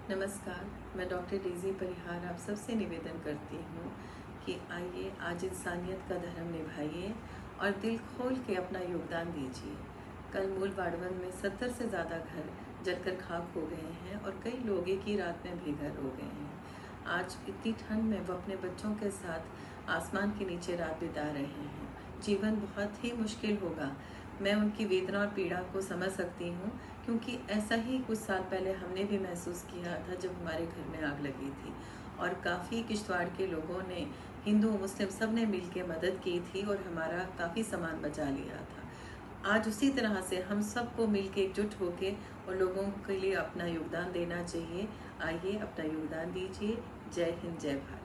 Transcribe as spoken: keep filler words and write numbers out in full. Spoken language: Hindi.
नमस्कार, मैं डॉक्टर डेज़ी परिहार आप सबसे निवेदन करती हूँ कि आइए आज इंसानियत का धर्म निभाइए और दिल खोल के अपना योगदान दीजिए। कल मूल वाड़वन में सत्तर से ज़्यादा घर जलकर खाक हो गए हैं और कई लोग एक ही रात में बेघर हो गए हैं। आज इतनी ठंड में वो अपने बच्चों के साथ आसमान के नीचे रात बिता रहे हैं। जीवन बहुत ही मुश्किल होगा। मैं उनकी वेदना और पीड़ा को समझ सकती हूँ, क्योंकि ऐसा ही कुछ साल पहले हमने भी महसूस किया था जब हमारे घर में आग लगी थी और काफ़ी किश्तवाड़ के लोगों ने, हिंदू मुस्लिम सब ने मिल के मदद की थी और हमारा काफ़ी सामान बचा लिया था। आज उसी तरह से हम सबको मिल के एकजुट होके और लोगों के लिए अपना योगदान देना चाहिए। आइए अपना योगदान दीजिए। जय हिंद, जय भारत।